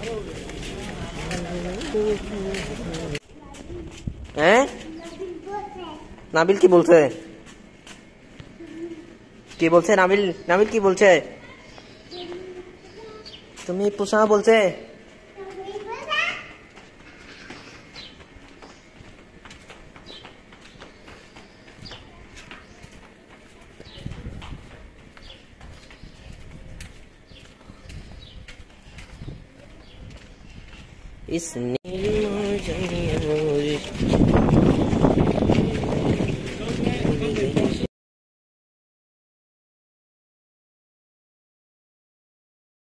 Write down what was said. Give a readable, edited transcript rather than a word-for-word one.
हैं? নাবিল কি বলছে? কি বলছে নাবিল? নাবিল কি বলছে? তুমি পোষা বলছে? इस नील